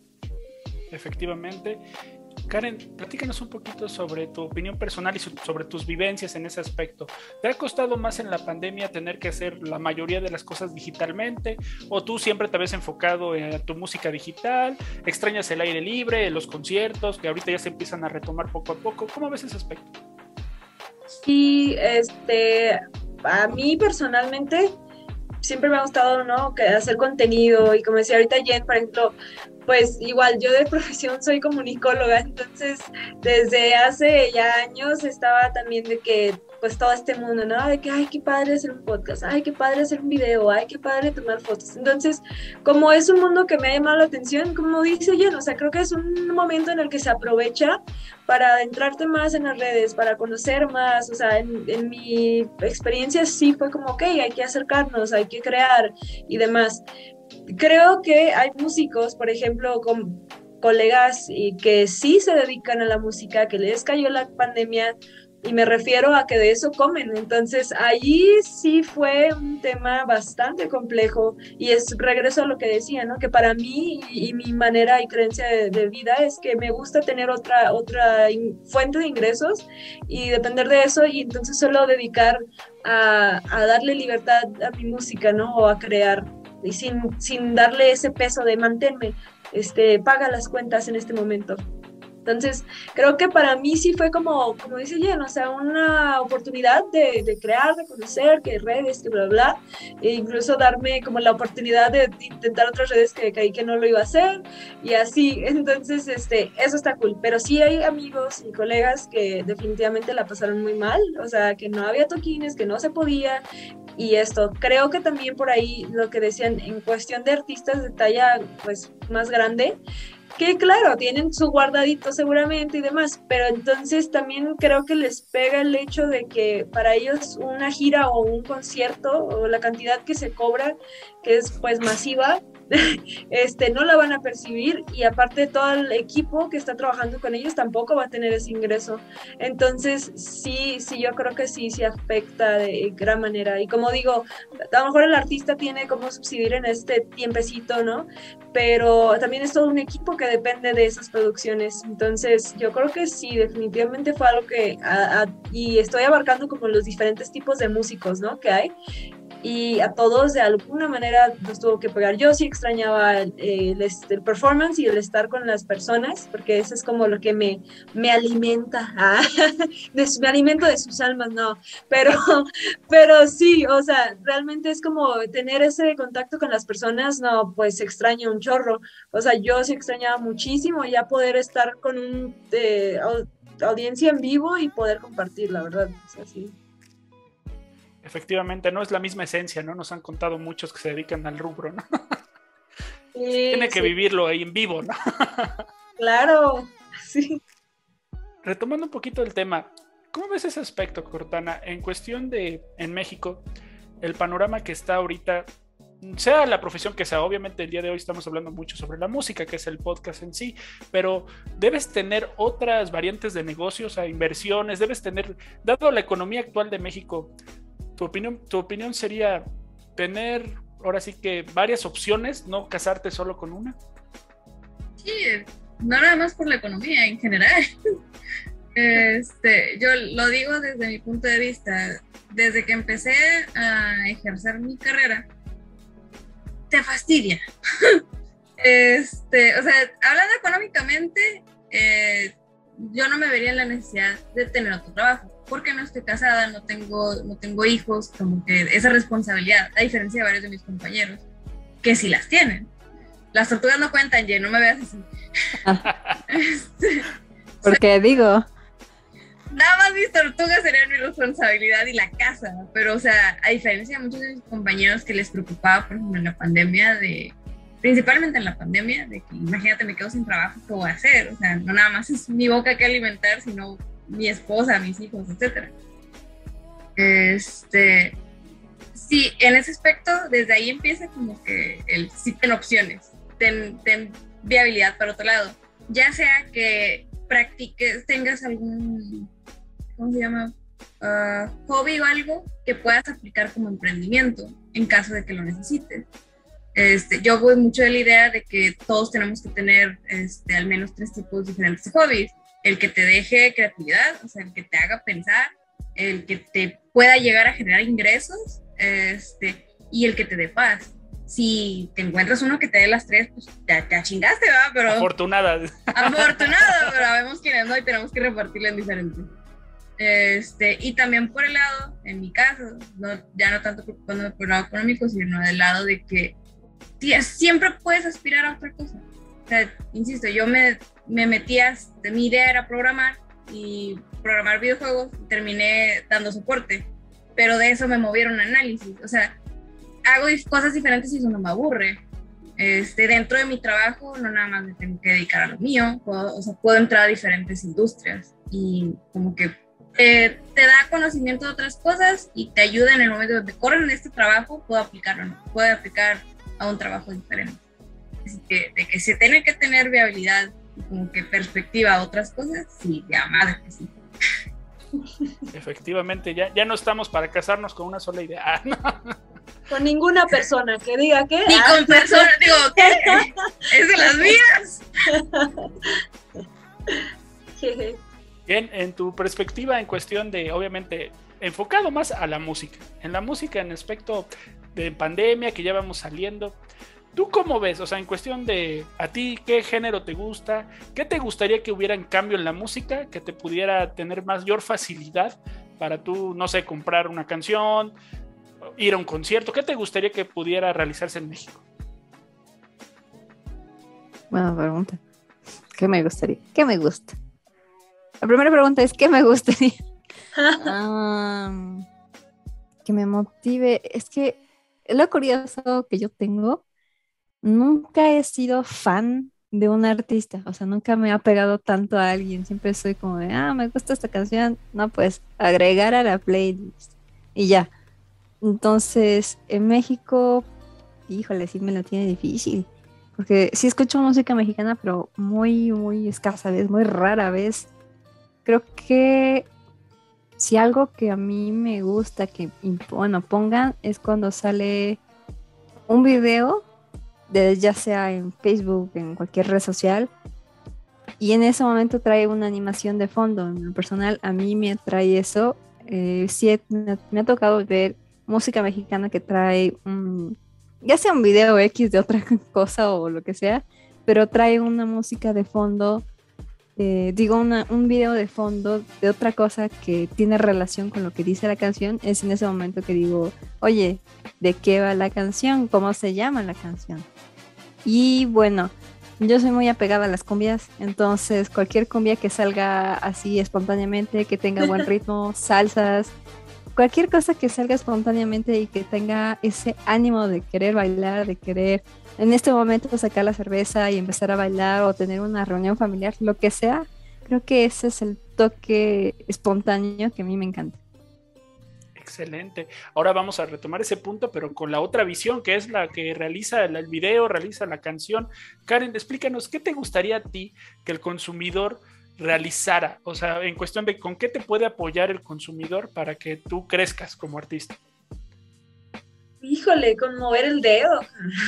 Efectivamente. Karen, platícanos un poquito sobre tu opinión personal y sobre tus vivencias en ese aspecto. ¿Te ha costado más en la pandemia tener que hacer la mayoría de las cosas digitalmente? ¿O tú siempre te habías enfocado en tu música digital? ¿Extrañas el aire libre, los conciertos, que ahorita ya se empiezan a retomar poco a poco? ¿Cómo ves ese aspecto? Sí, este, a mí personalmente siempre me ha gustado, ¿no? Que hacer contenido y como decía ahorita Jen, por ejemplo, pues igual yo de profesión soy comunicóloga, entonces desde hace ya años estaba también de que pues todo este mundo, ¿no? De que ay, qué padre hacer un podcast, ay, qué padre hacer un video, ay, qué padre tomar fotos. Entonces, como es un mundo que me ha llamado la atención, como dice Jen, o sea, creo que es un momento en el que se aprovecha para adentrarte más en las redes, para conocer más, o sea, en, en mi experiencia sí fue como, ok, hay que acercarnos, hay que crear y demás. Creo que hay músicos, por ejemplo, con colegas y que sí se dedican a la música, que les cayó la pandemia, y me refiero a que de eso comen. Entonces allí sí fue un tema bastante complejo y es regreso a lo que decía, ¿no? Que para mí y, y mi manera y creencia de, de vida es que me gusta tener otra, otra in, fuente de ingresos y depender de eso y entonces solo dedicar a, a darle libertad a mi música, ¿no? O a crear y sin, sin darle ese peso de manténme, este, paga las cuentas en este momento. Entonces, creo que para mí sí fue como, como dice Jen, o sea, una oportunidad de, de crear, de conocer, que redes, que bla, bla, e incluso darme como la oportunidad de, de intentar otras redes que creí que no lo iba a hacer, y así, entonces, este, eso está cool, pero sí hay amigos y colegas que definitivamente la pasaron muy mal, o sea, que no había toquines, que no se podía, y esto, creo que también por ahí lo que decían en cuestión de artistas de talla, pues, más grande, que claro, tienen su guardadito seguramente y demás, pero entonces también creo que les pega el hecho de que para ellos una gira o un concierto o la cantidad que se cobra, que es pues masiva, este, no la van a percibir y aparte todo el equipo que está trabajando con ellos tampoco va a tener ese ingreso. Entonces sí, sí, yo creo que sí, sí afecta de gran manera. Y como digo, a lo mejor el artista tiene como subsidiar en este tiempecito, ¿no? Pero también es todo un equipo que depende de esas producciones. Entonces yo creo que sí, definitivamente fue algo que, a, a, y estoy abarcando como los diferentes tipos de músicos, ¿no? Que hay. Y a todos de alguna manera nos tuvo que pegar. Yo sí extrañaba el, el, el performance y el estar con las personas, porque eso es como lo que me, me alimenta, ah, de su, me alimento de sus almas, no, pero, pero sí, o sea, realmente es como tener ese contacto con las personas, no, pues extraño un chorro, o sea, yo sí extrañaba muchísimo ya poder estar con un eh, audiencia en vivo y poder compartir, la verdad, o sea, sí. Efectivamente, no es la misma esencia, ¿no? Nos han contado muchos que se dedican al rubro, ¿no? Sí, Tiene que sí. vivirlo ahí en vivo, ¿no? Claro, sí. Retomando un poquito el tema, ¿cómo ves ese aspecto, Cortana? En cuestión de, en México, el panorama que está ahorita, sea la profesión que sea, obviamente el día de hoy estamos hablando mucho sobre la música, que es el podcast en sí, pero debes tener otras variantes de negocios, a inversiones, debes tener, dado la economía actual de México, tu opinión, tu opinión sería tener, ahora sí que varias opciones, no casarte solo con una. Sí, no nada más por la economía en general. Este, yo lo digo desde mi punto de vista, desde que empecé a ejercer mi carrera, te fastidia. Este, o sea, hablando económicamente, eh, yo no me vería en la necesidad de tener otro trabajo, porque no estoy casada, no tengo, no tengo hijos, como que esa responsabilidad, a diferencia de varios de mis compañeros, que sí las tienen. Las tortugas no cuentan, Jen, no me veas así. este, Porque digo... Nada más mis tortugas serían mi responsabilidad y la casa, pero o sea, a diferencia de muchos de mis compañeros que les preocupaba, por ejemplo, en la pandemia, de, principalmente en la pandemia, de que imagínate, me quedo sin trabajo, ¿qué voy a hacer? O sea, no nada más es mi boca que alimentar, sino mi esposa, mis hijos, etcétera. Este, sí, en ese aspecto, desde ahí empieza como que el sí ten opciones, ten, ten viabilidad para otro lado, ya sea que practiques, tengas algún, ¿cómo se llama? Uh, hobby o algo que puedas aplicar como emprendimiento en caso de que lo necesites. Este, yo voy mucho de la idea de que todos tenemos que tener este, al menos tres tipos diferentes de hobbies. El que te deje creatividad, o sea, el que te haga pensar, el que te pueda llegar a generar ingresos, este, y el que te dé paz. Si te encuentras uno que te dé las tres, pues te, te chingaste, ¿verdad? Pero, afortunada. Afortunada, pero sabemos quiénes no y tenemos que repartirla en diferentes. Este, y también por el lado, en mi caso, no, ya no tanto preocupándome por el lado económico, sino del lado de que tía, siempre puedes aspirar a otra cosa. O sea, insisto, yo me, me metí a, mi idea era programar y programar videojuegos y terminé dando soporte, pero de eso me movieron a análisis. O sea, hago cosas diferentes y eso no me aburre. Este, dentro de mi trabajo no nada más me tengo que dedicar a lo mío, puedo, o sea, puedo entrar a diferentes industrias y como que eh, te da conocimiento de otras cosas y te ayuda en el momento donde corren en este trabajo, puedo aplicarlo, puedo aplicar a un trabajo diferente. Así que de que se tiene que tener viabilidad y como que perspectiva a otras cosas, sí, ya madre que sí. Efectivamente, ya, ya no estamos para casarnos con una sola idea. Con ninguna persona que diga que... Ni con personas, digo, ¿qué? Es de las mías. Bien, en tu perspectiva en cuestión de, obviamente, enfocado más a la música, en la música en aspecto de pandemia que ya vamos saliendo, ¿tú cómo ves? O sea, en cuestión de a ti, ¿qué género te gusta? ¿Qué te gustaría que hubiera en cambio en la música que te pudiera tener mayor facilidad para tú, no sé, comprar una canción, ir a un concierto? ¿Qué te gustaría que pudiera realizarse en México? Buena pregunta. ¿Qué me gustaría? ¿Qué me gusta? La primera pregunta es ¿qué me gustaría? um, que me motive. Es que lo curioso que yo tengo, nunca he sido fan de un artista, o sea, nunca me ha pegado tanto a alguien, siempre soy como de, ah, me gusta esta canción, no, pues agregar a la playlist y ya. Entonces, en México, híjole, sí me la tiene difícil, porque sí escucho música mexicana, pero muy, muy escasa vez, muy rara vez. Creo que si algo que a mí me gusta que, bueno, pongan es cuando sale un video, de, ya sea en Facebook, en cualquier red social, y en ese momento trae una animación de fondo. En lo personal, a mí me trae eso. Eh, sí, he- me, me ha tocado ver música mexicana que trae un, ya sea un video X de otra cosa o lo que sea, pero trae una música de fondo, eh, digo, una, un video de fondo de otra cosa que tiene relación con lo que dice la canción. Es en ese momento que digo, oye, ¿de qué va la canción? ¿Cómo se llama la canción? Y bueno, yo soy muy apegada a las cumbias, entonces cualquier cumbia que salga así espontáneamente, que tenga buen ritmo, salsas, cualquier cosa que salga espontáneamente y que tenga ese ánimo de querer bailar, de querer en este momento sacar la cerveza y empezar a bailar o tener una reunión familiar, lo que sea, creo que ese es el toque espontáneo que a mí me encanta. Excelente. Ahora vamos a retomar ese punto, pero con la otra visión, que es la que realiza el video, realiza la canción. Karen, explícanos, ¿qué te gustaría a ti que el consumidor realizara? O sea, en cuestión de con qué te puede apoyar el consumidor para que tú crezcas como artista. Híjole, con mover el dedo.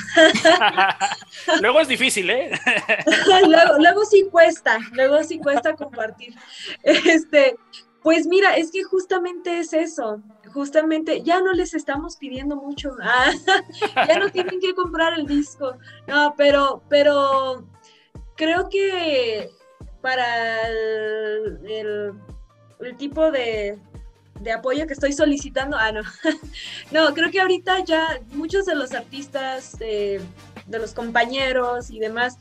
Luego es difícil, ¿eh? luego, luego sí cuesta, luego sí cuesta compartir. Este, pues mira, es que justamente es eso, justamente ya no les estamos pidiendo mucho, ah, ya no tienen que comprar el disco, no, pero, pero creo que para el, el, el tipo de, de apoyo que estoy solicitando, ah, no, no, creo que ahorita ya muchos de los artistas, eh, de los compañeros y demás,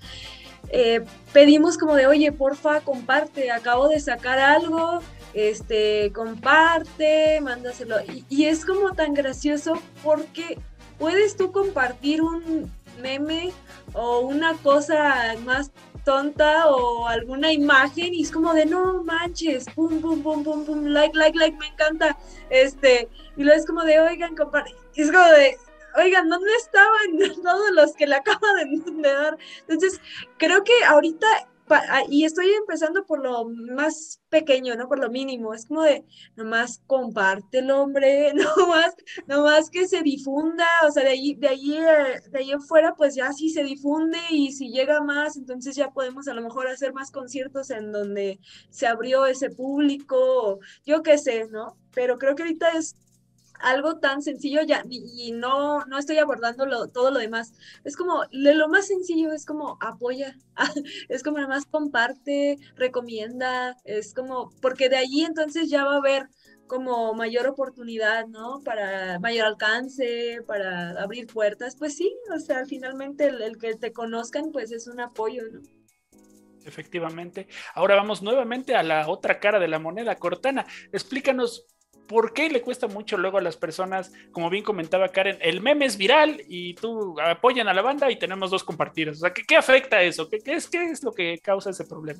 eh, pedimos como de, oye, porfa, comparte, acabo de sacar algo, este, comparte, mándaselo, y, y es como tan gracioso porque puedes tú compartir un meme o una cosa más tonta o alguna imagen y es como de no manches, pum, pum, pum, pum, pum, like, like, like, me encanta, este, y luego es como de, oigan, comparte, y es como de, oigan, ¿dónde estaban todos los que le acabo de, de dar? Entonces, creo que ahorita, pa, y estoy empezando por lo más pequeño, ¿no? Por lo mínimo, es como de, nomás compártelo, hombre, nomás, nomás que se difunda, o sea, de ahí, de ahí, de ahí afuera, pues ya sí se difunde y si llega más, entonces ya podemos a lo mejor hacer más conciertos en donde se abrió ese público, yo qué sé, ¿no? Pero creo que ahorita es algo tan sencillo ya, y, y no, no estoy abordando lo, todo lo demás. Es como, lo, lo más sencillo es como apoya, es como nada más comparte, recomienda, es como, porque de ahí entonces ya va a haber como mayor oportunidad, ¿no? Para mayor alcance, para abrir puertas, pues sí, o sea, finalmente el, el que te conozcan, pues es un apoyo, ¿no? Efectivamente. Ahora vamos nuevamente a la otra cara de la moneda. Cortana, explícanos por qué le cuesta mucho luego a las personas, como bien comentaba Karen, el meme es viral y tú apoyan a la banda y tenemos dos compartidos. O sea, ¿qué, qué afecta eso? ¿Qué, qué, es, ¿Qué es lo que causa ese problema?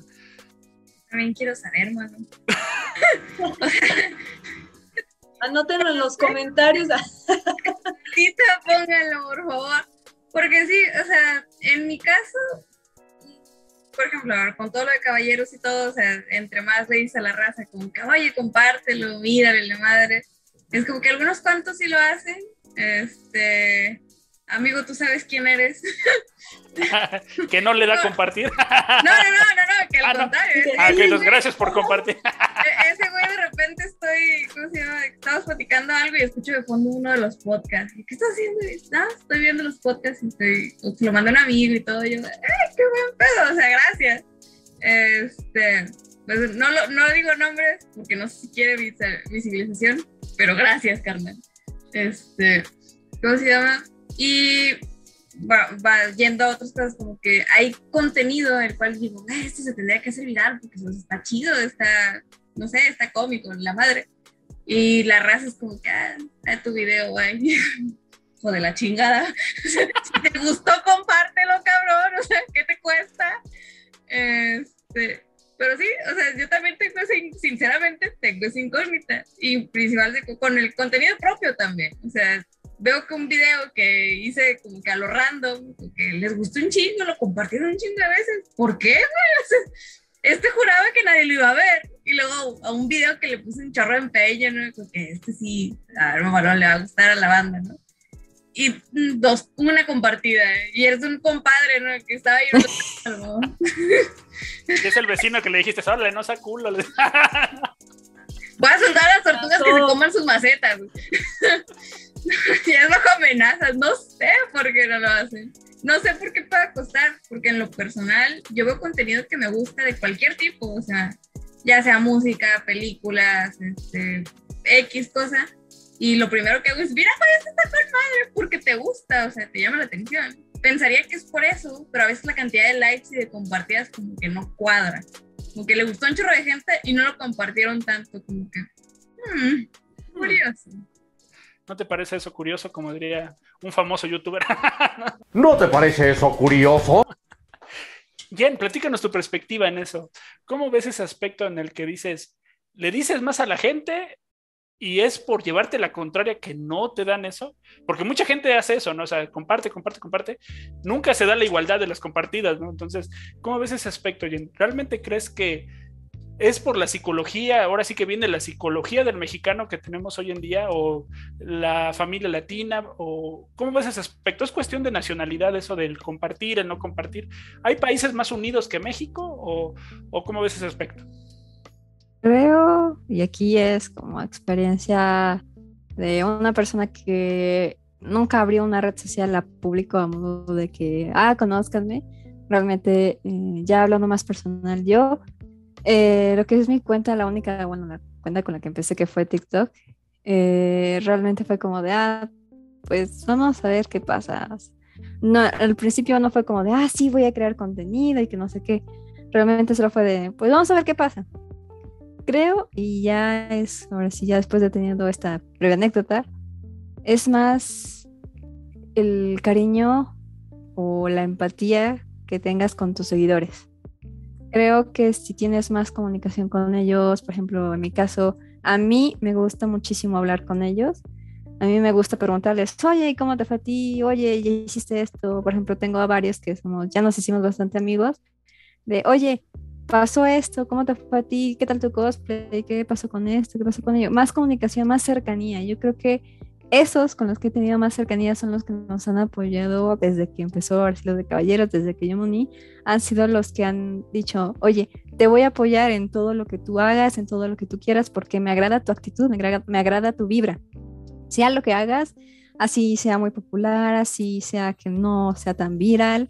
También quiero saber, mano. Anótenlo en los comentarios. Sí, pónganlo, por favor. Porque sí, o sea, en mi caso, por ejemplo, con todo lo de caballeros y todo, o sea, entre más le dice a la raza, como que, oye, compártelo, mírale la madre. Es como que algunos cuantos sí lo hacen. Este, amigo, tú sabes quién eres. Que no le da no. compartir. No, no, no, no, no, que al ah, contrario. No. Ah, que los gracias por compartir. Ese güey de repente estoy, ¿cómo se llama? Estamos platicando algo y escucho de fondo uno de los podcasts. ¿Y qué estás haciendo? Ah, estoy viendo los podcasts y estoy, se lo mando a un amigo y todo. Y yo, ¡ay, qué buen pedo! O sea, gracias. Este, pues no, lo, no digo nombres porque no sé si quiere visibilización, pero gracias, carnal. Este, ¿cómo se llama? Y va, va yendo a otras cosas, como que hay contenido el cual digo, eh, esto se tendría que hacer viral porque pues, está chido, está, no sé, está cómico, la madre. Y la raza es como que, ah, a tu video, güey. hijo de la chingada. Si te gustó, compártelo, cabrón, o sea, ¿qué te cuesta? Este, pero sí, o sea, yo también tengo ese, sinceramente, tengo esa incógnita, y principalmente con el contenido propio también, o sea, veo que un video que hice como que a lo random, que les gustó un chingo, lo compartieron un chingo de veces, ¿por qué, güey? Este juraba que nadie lo iba a ver, y luego a un video que le puse un chorro de empeño, ¿no? Porque este sí, a ver, bueno, le va a gustar a la banda, ¿no? Y dos, una compartida, y eres un compadre, ¿no? Que estaba ahí. ¿No? Es el vecino que le dijiste, órale, no sea culo. Voy a soltar a las tortugas no. que se coman sus macetas. Y es bajo amenazas, no sé por qué no lo hacen. No sé por qué puede costar, porque en lo personal yo veo contenido que me gusta de cualquier tipo, o sea, ya sea música, películas, este, X cosa. Y lo primero que hago es, mira, pues esto está con madre, porque te gusta, o sea, te llama la atención. Pensaría que es por eso, pero a veces la cantidad de likes y de compartidas como que no cuadra. Como que le gustó un chorro de gente y no lo compartieron tanto, como que, hmm, curioso. ¿No te parece eso curioso, como diría un famoso youtuber? ¿No te parece eso curioso? Jen, platícanos tu perspectiva en eso. ¿Cómo ves ese aspecto en el que dices, le dices más a la gente y es por llevarte la contraria que no te dan eso? Porque mucha gente hace eso, ¿no? O sea, comparte, comparte, comparte. Nunca se da la igualdad de las compartidas, ¿no? Entonces, ¿cómo ves ese aspecto, Jen? ¿Realmente crees que es por la psicología, ahora sí que viene la psicología del mexicano que tenemos hoy en día, o la familia latina, o cómo ves ese aspecto? ¿Es cuestión de nacionalidad eso del compartir, el no compartir? ¿Hay países más unidos que México, o, o cómo ves ese aspecto? Creo, y aquí es como experiencia de una persona que nunca abrió una red social a público a modo de que, ah, conózcanme. Realmente, eh, ya hablando más personal, yo Eh, lo que es mi cuenta, la única, bueno, la cuenta con la que empecé, que fue TikTok, eh, realmente fue como de, ah, pues vamos a ver qué pasa. No, al principio no fue como de, ah, sí, voy a crear contenido y que no sé qué. Realmente solo fue de, pues vamos a ver qué pasa. Creo, y ya es, ahora sí, ya después de teniendo esta breve anécdota, es más el cariño o la empatía que tengas con tus seguidores. Creo que si tienes más comunicación con ellos, por ejemplo, en mi caso, a mí me gusta muchísimo hablar con ellos. A mí me gusta preguntarles, oye, ¿cómo te fue a ti? Oye, ¿ya hiciste esto? Por ejemplo, tengo a varios que somos, ya nos hicimos bastante amigos, de, oye, pasó esto, ¿cómo te fue a ti? ¿Qué tal tu cosplay? ¿Qué pasó con esto? ¿Qué pasó con ello? Más comunicación, más cercanía. Yo creo que esos con los que he tenido más cercanía son los que nos han apoyado desde que empezó Arcilo de Caballeros, desde que yo me uní, han sido los que han dicho, oye, te voy a apoyar en todo lo que tú hagas, en todo lo que tú quieras, porque me agrada tu actitud, me agrada, me agrada tu vibra. Sea lo que hagas, así sea muy popular, así sea que no sea tan viral,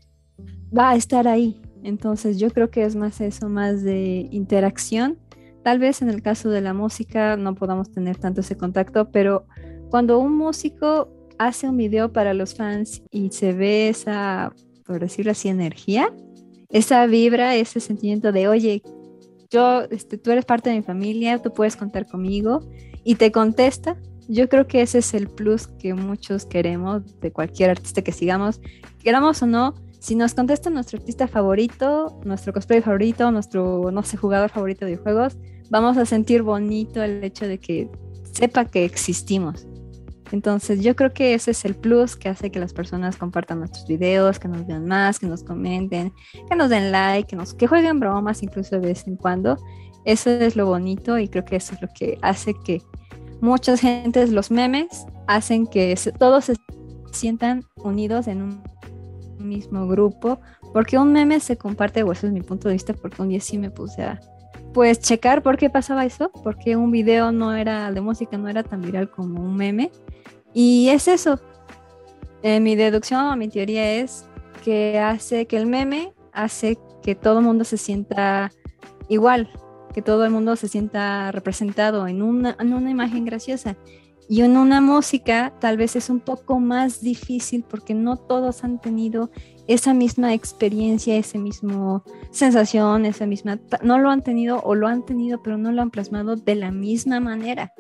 va a estar ahí. Entonces yo creo que es más eso, más de interacción. Tal vez en el caso de la música no podamos tener tanto ese contacto, pero cuando un músico hace un video para los fans y se ve esa, por decirlo así, energía, esa vibra, ese sentimiento de, oye, yo, este, tú eres parte de mi familia, tú puedes contar conmigo, y te contesta, yo creo que ese es el plus que muchos queremos de cualquier artista que sigamos, queramos o no. Si nos contesta nuestro artista favorito, nuestro cosplay favorito, nuestro, no sé, jugador favorito de videojuegos, vamos a sentir bonito el hecho de que sepa que existimos. Entonces yo creo que ese es el plus que hace que las personas compartan nuestros videos, que nos vean más, que nos comenten, que nos den like, que, nos, que jueguen bromas incluso de vez en cuando. Eso es lo bonito, y creo que eso es lo que hace que muchas gentes, los memes, hacen que se, todos se sientan unidos en un mismo grupo, porque un meme se comparte, o eso es mi punto de vista, porque un día sí me puse a pues checar por qué pasaba eso, porque un video no era de música, no era tan viral como un meme, y es eso. Eh, mi deducción o mi teoría es que hace que el meme hace que todo el mundo se sienta igual, que todo el mundo se sienta representado en una, en una imagen graciosa. Y en una música tal vez es un poco más difícil porque no todos han tenido esa misma experiencia, esa misma sensación, esa misma, no lo han tenido o lo han tenido pero no lo han plasmado de la misma manera.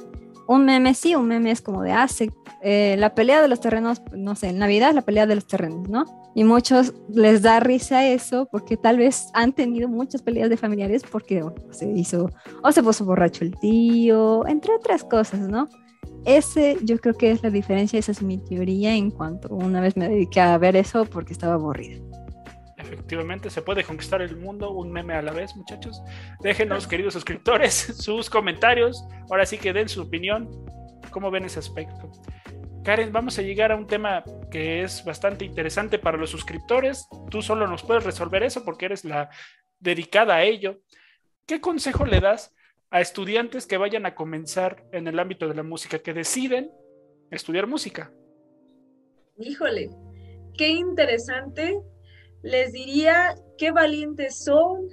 un meme sí, un meme es como de hace eh, la pelea de los terrenos, no sé, en Navidad es la pelea de los terrenos, ¿no? Y muchos les da risa eso porque tal vez han tenido muchas peleas de familiares porque o se hizo, o se puso borracho el tío, entre otras cosas, ¿no? Ese yo creo que es la diferencia, esa es mi teoría en cuanto una vez me dediqué a ver eso porque estaba aburrida. Efectivamente, se puede conquistar el mundo un meme a la vez, muchachos. Déjenos, queridos suscriptores, sus comentarios. Ahora sí que den su opinión. ¿Cómo ven ese aspecto? Karen, vamos a llegar a un tema que es bastante interesante para los suscriptores. Tú solo nos puedes resolver eso porque eres la dedicada a ello. ¿Qué consejo le das a estudiantes que vayan a comenzar en el ámbito de la música, que deciden estudiar música? Híjole, qué interesante. Les diría qué valientes son.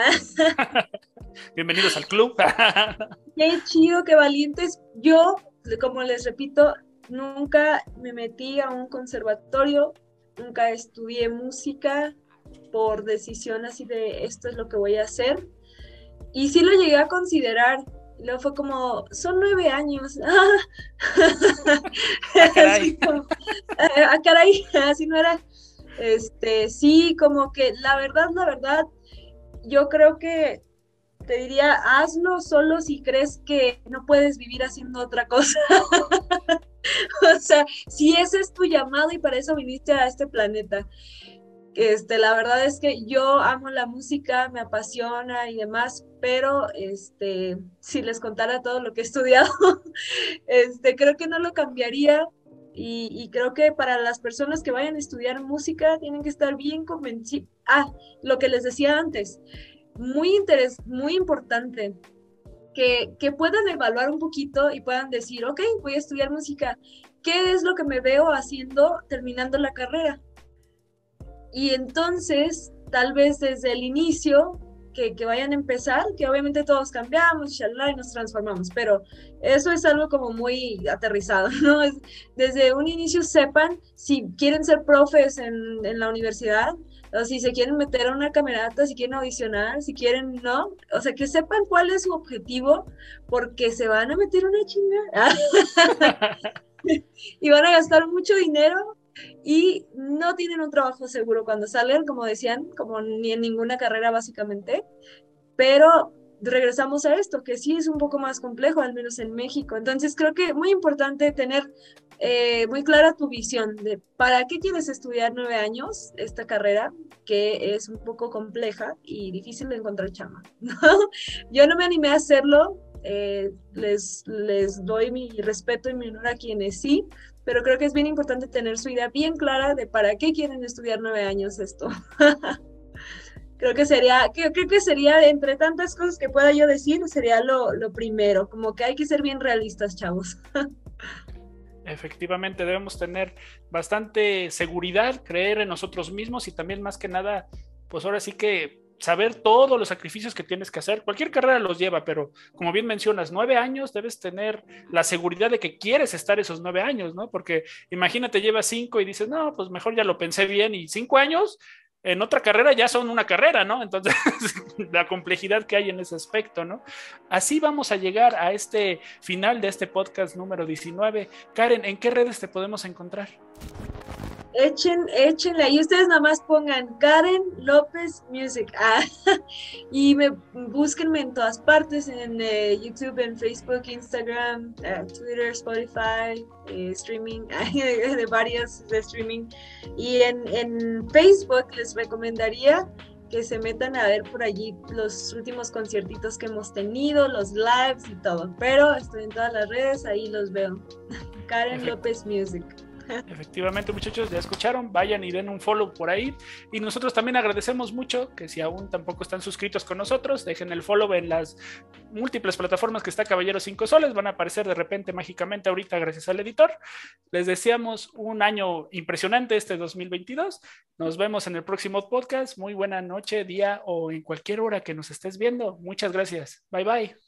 Bienvenidos al club. Qué chido, qué valientes. Yo, como les repito, nunca me metí a un conservatorio, nunca estudié música por decisión así de esto es lo que voy a hacer. Y sí lo llegué a considerar. Y luego fue como, son nueve años. Ah, caray. Así como, ah, caray, así no era. Este, sí, como que la verdad, la verdad, yo creo que te diría, hazlo solo si crees que no puedes vivir haciendo otra cosa. O sea, si ese es tu llamado y para eso viniste a este planeta. Este, la verdad es que yo amo la música, me apasiona y demás, pero este, si les contara todo lo que he estudiado, este, creo que no lo cambiaría. Y, y creo que para las personas que vayan a estudiar música tienen que estar bien convencidos. Ah, lo que les decía antes, muy interes muy importante, que, que puedan evaluar un poquito y puedan decir, ok, voy a estudiar música, ¿qué es lo que me veo haciendo terminando la carrera? Y entonces, tal vez desde el inicio, que, que vayan a empezar, que obviamente todos cambiamos, shalala, y nos transformamos, pero eso es algo como muy aterrizado, ¿no? Es, desde un inicio sepan si quieren ser profes en, en la universidad, o si se quieren meter a una camerata, si quieren audicionar, si quieren, ¿no? O sea, que sepan cuál es su objetivo, porque se van a meter una chingada y van a gastar mucho dinero y no tienen un trabajo seguro cuando salen, como decían, como ni en ninguna carrera básicamente, pero regresamos a esto, que sí es un poco más complejo, al menos en México. Entonces creo que es muy importante tener eh, muy clara tu visión de para qué quieres estudiar nueve años esta carrera, que es un poco compleja y difícil de encontrar chamba, ¿no? Yo no me animé a hacerlo, eh, les, les doy mi respeto y mi honor a quienes sí, pero creo que es bien importante tener su idea bien clara de para qué quieren estudiar nueve años esto. Creo que sería, creo, creo que sería, entre tantas cosas que pueda yo decir, sería lo, lo primero, como que hay que ser bien realistas, chavos. Efectivamente, debemos tener bastante seguridad, creer en nosotros mismos y también más que nada, pues ahora sí que saber todos los sacrificios que tienes que hacer. Cualquier carrera los lleva, pero como bien mencionas, nueve años debes tener la seguridad de que quieres estar esos nueve años, ¿no? Porque imagínate, llevas cinco y dices, no, pues mejor ya lo pensé bien, y cinco años en otra carrera ya son una carrera, ¿no? Entonces, la complejidad que hay en ese aspecto, ¿no? Así vamos a llegar a este final de este podcast número diecinueve. Karen, ¿en qué redes te podemos encontrar? Echen, échenle ahí, ustedes nada más pongan Karen López Music, ah, y me búsquenme en todas partes, en eh, YouTube, en Facebook, Instagram, eh, Twitter, Spotify, eh, streaming, de varios de streaming, y en, en Facebook les recomendaría que se metan a ver por allí los últimos conciertitos que hemos tenido, los lives y todo, pero estoy en todas las redes, ahí los veo. Karen Perfecto. López Music. Efectivamente, muchachos, ya escucharon, vayan y den un follow por ahí, y nosotros también agradecemos mucho que si aún tampoco están suscritos con nosotros, dejen el follow en las múltiples plataformas que está Caballero cinco Soles, van a aparecer de repente mágicamente ahorita gracias al editor. Les deseamos un año impresionante este dos mil veintidós, nos vemos en el próximo podcast, muy buena noche, día o en cualquier hora que nos estés viendo, muchas gracias, bye bye.